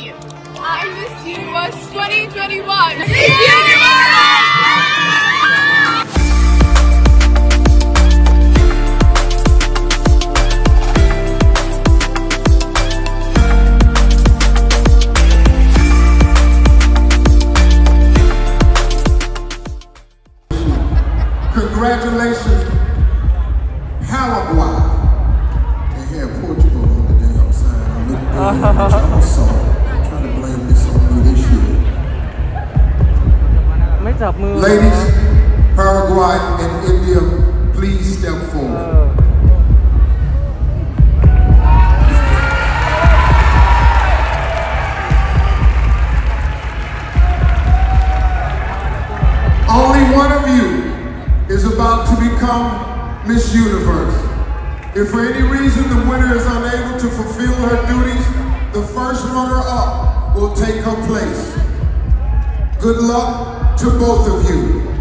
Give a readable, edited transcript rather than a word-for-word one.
you. Our Miss Universe 2021. Miss Universe! Congratulations, Harbaaz. They had Portugal on the damn side. I looked good. I'm sorry. I'm trying to blame this on me this year. Ladies, Paraguay and India, please step forward. Only one of you is about to become Miss Universe. If for any reason the winner is unable to fulfill her duties, the first runner-up will take her place. Good luck to both of you.